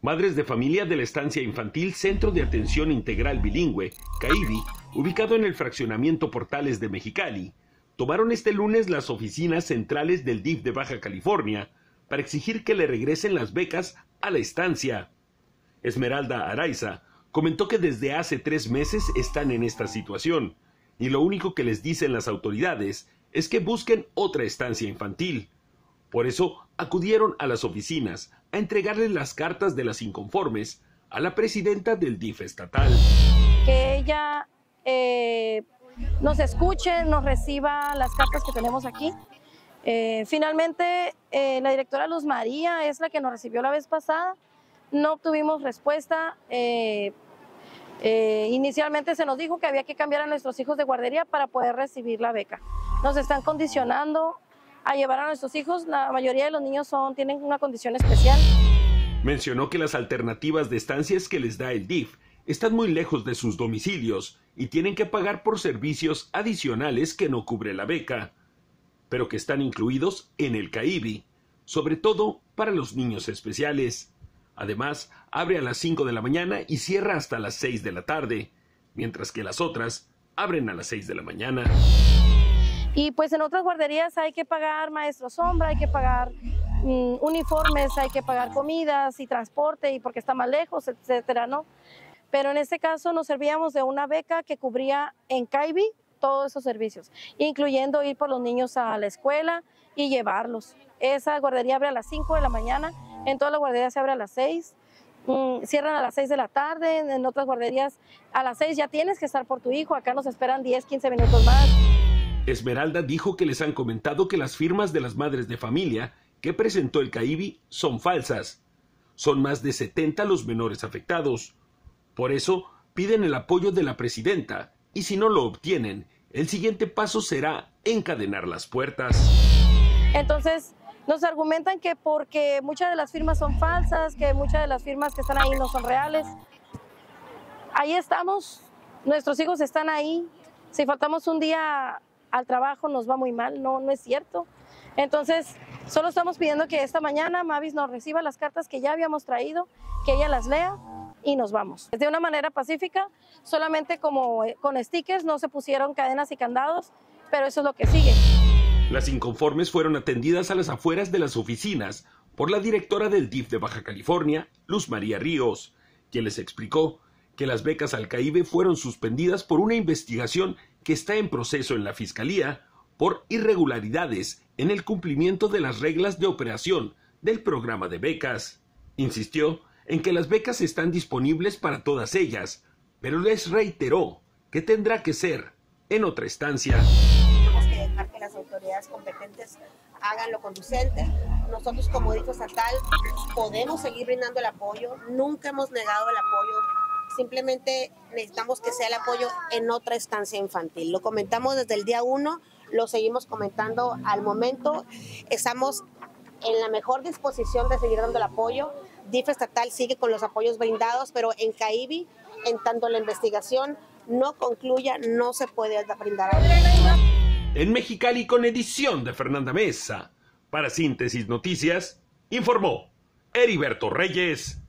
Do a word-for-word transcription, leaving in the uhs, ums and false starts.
Madres de familia de la estancia infantil Centro de Atención Integral Bilingüe, CAIBI, ubicado en el fraccionamiento Portales de Mexicali, tomaron este lunes las oficinas centrales del D I F de Baja California para exigir que le regresen las becas a la estancia. Esmeralda Araiza comentó que desde hace tres meses están en esta situación y lo único que les dicen las autoridades es que busquen otra estancia infantil. Por eso acudieron a las oficinas a entregarles las cartas de las inconformes a la presidenta del D I F estatal. Que ella eh, nos escuche, nos reciba las cartas que tenemos aquí. Eh, finalmente, eh, la directora Luz María es la que nos recibió la vez pasada. No obtuvimos respuesta. Eh, eh, inicialmente se nos dijo que había que cambiar a nuestros hijos de guardería para poder recibir la beca. Nos están condicionando a llevar a nuestros hijos. La mayoría de los niños son, tienen una condición especial. Mencionó que las alternativas de estancias que les da el D I F están muy lejos de sus domicilios y tienen que pagar por servicios adicionales que no cubre la beca, pero que están incluidos en el CAIBI, sobre todo para los niños especiales. Además, abre a las cinco de la mañana y cierra hasta las seis de la tarde, mientras que las otras abren a las seis de la mañana. Y pues en otras guarderías hay que pagar maestro sombra, hay que pagar mm, uniformes, hay que pagar comidas y transporte, y porque está más lejos, etcétera, ¿no? Pero en este caso nos servíamos de una beca que cubría en CAIBI todos esos servicios, incluyendo ir por los niños a la escuela y llevarlos. Esa guardería abre a las cinco de la mañana, en todas las guarderías se abre a las seis, mm, cierran a las seis de la tarde, en otras guarderías a las seis ya tienes que estar por tu hijo, acá nos esperan diez, quince minutos más. Esmeralda dijo que les han comentado que las firmas de las madres de familia que presentó el CAIBI son falsas. Son más de setenta los menores afectados. Por eso piden el apoyo de la presidenta y si no lo obtienen, el siguiente paso será encadenar las puertas. Entonces nos argumentan que porque muchas de las firmas son falsas, que muchas de las firmas que están ahí no son reales. Ahí estamos, nuestros hijos están ahí. Si faltamos un día al trabajo nos va muy mal, no, no es cierto. Entonces, solo estamos pidiendo que esta mañana Mavis nos reciba las cartas que ya habíamos traído, que ella las lea y nos vamos. De una manera pacífica, solamente como con stickers, no se pusieron cadenas y candados, pero eso es lo que sigue. Las inconformes fueron atendidas a las afueras de las oficinas por la directora del D I F de Baja California, Luz María Ríos, quien les explicó que las becas al CAIBI fueron suspendidas por una investigación que está en proceso en la Fiscalía por irregularidades en el cumplimiento de las reglas de operación del programa de becas. Insistió en que las becas están disponibles para todas ellas, pero les reiteró que tendrá que ser en otra estancia. Tenemos que dejar que las autoridades competentes hagan lo conducente. Nosotros como D I F estatal podemos seguir brindando el apoyo, nunca hemos negado el apoyo. Simplemente necesitamos que sea el apoyo en otra estancia infantil. Lo comentamos desde el día uno, lo seguimos comentando al momento. Estamos en la mejor disposición de seguir dando el apoyo. D I F estatal sigue con los apoyos brindados, pero en CAIBI, en tanto la investigación no concluya, no se puede brindar. En Mexicali, con edición de Fernanda Mesa, para Síntesis Noticias, informó Heriberto Reyes.